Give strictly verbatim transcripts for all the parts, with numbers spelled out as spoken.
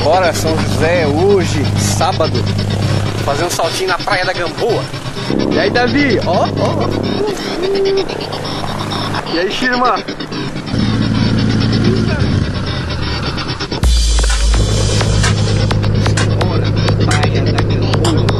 agora, São José, hoje, sábado, fazer um saltinho na Praia da Gamboa. E aí, Davi, ó, ó. E aí, Shirma? Praia da Gamboa.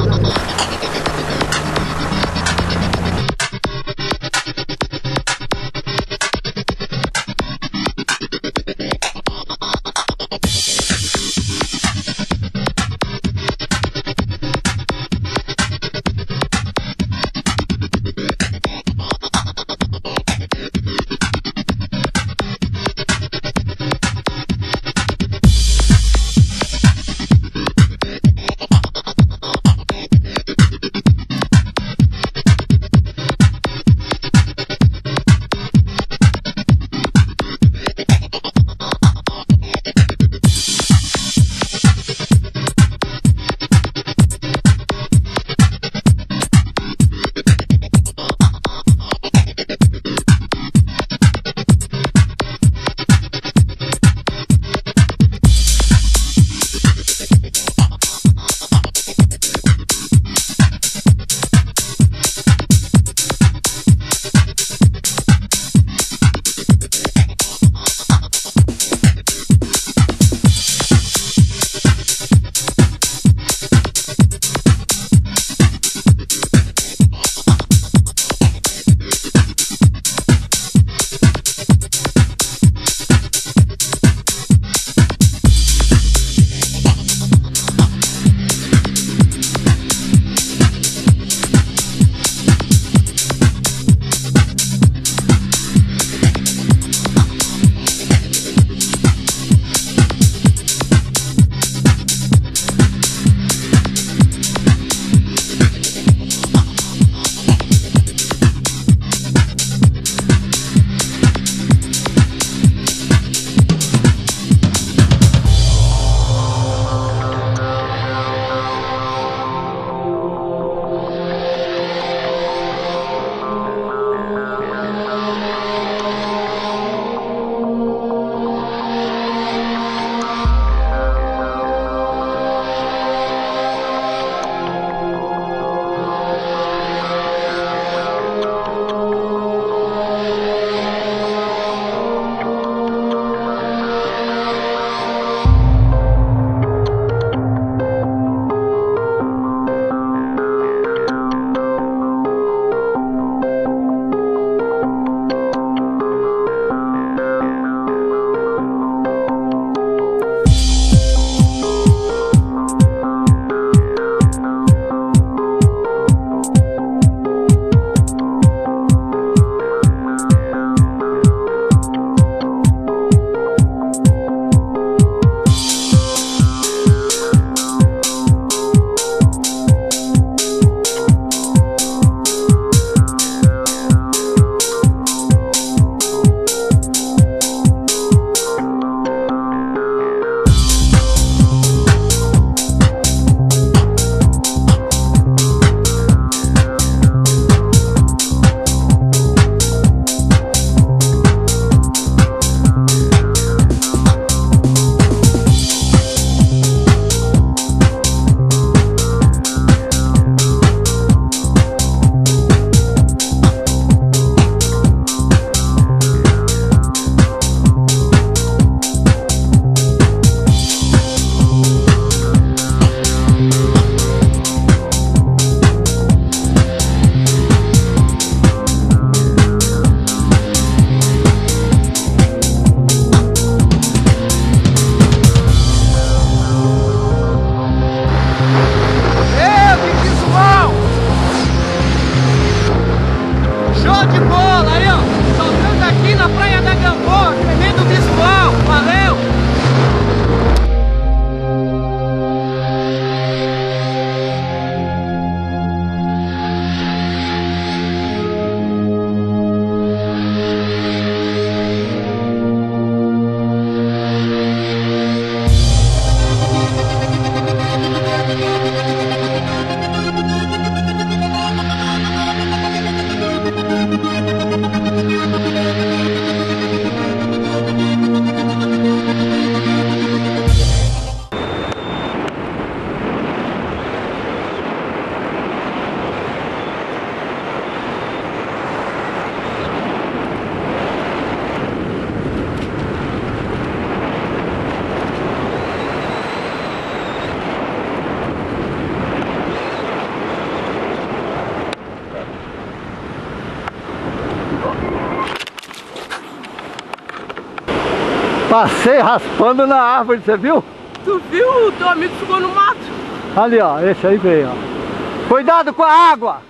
Passei raspando na árvore, você viu? Tu viu? O teu amigo ficou no mato. Ali, ó, esse aí veio, ó. Cuidado com a água!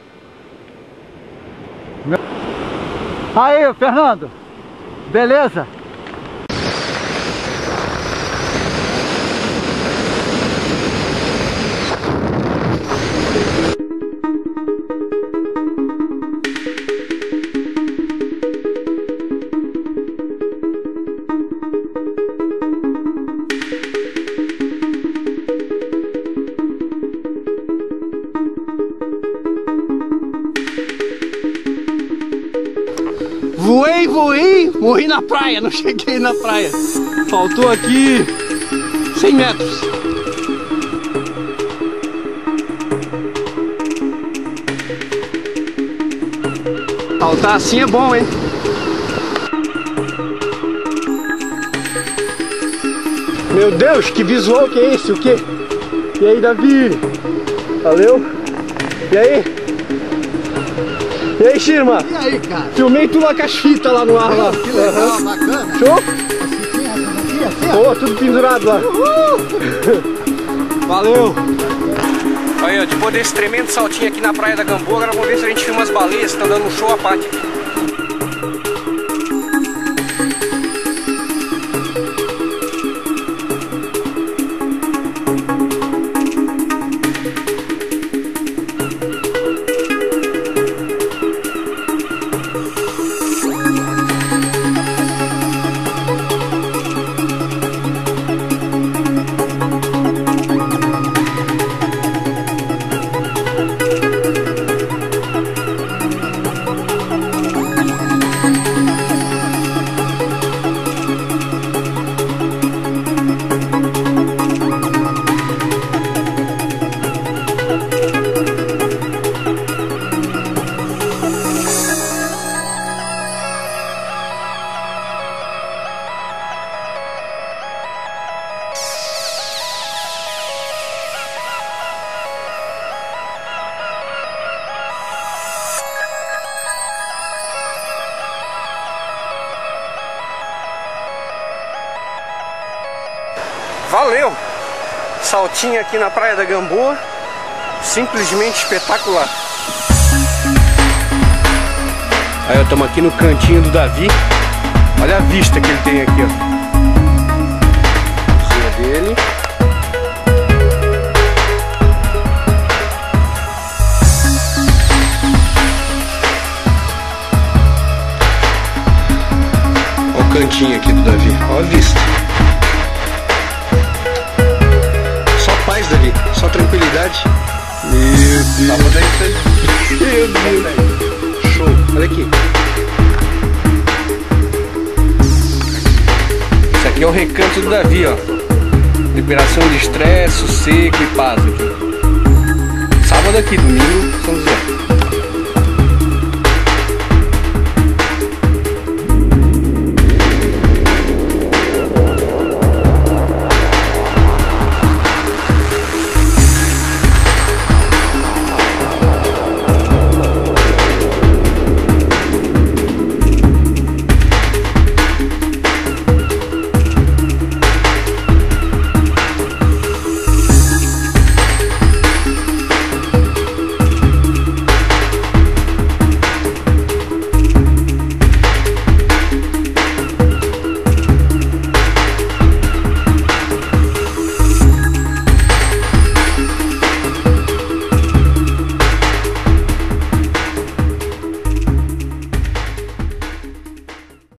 Aí, Fernando, beleza? Voei, voei, morri na praia, não cheguei na praia. Faltou aqui cem metros. Saltar assim é bom, hein? Meu Deus, que visual que é esse? O quê? E aí, Davi? Valeu? E aí? E aí, Shirma? E aí, cara? Filmei tu lá com as fitas lá no ar lá. Que legal, uhum. Bacana. Show? Pô, oh, tudo pendurado lá. Uhul. Valeu. Aí, ó, depois desse tremendo saltinho aqui na praia da Gamboa, agora vamos ver se a gente filma as baleias, estão dando um show à parte aqui. Valeu! Saltinho aqui na praia da Gamboa, simplesmente espetacular. Aí ó, estamos aqui no cantinho do Davi. Olha a vista que ele tem aqui, ó. Cozinha dele. Olha o cantinho aqui do Davi, olha a vista. Davi, só tranquilidade. Meu Deus. Tá bom daí, meu Deus. Show. Olha aqui. Isso aqui é o recanto do Davi, ó. Liberação de estresse, sossego e paz aqui. Sábado aqui, domingo, São José.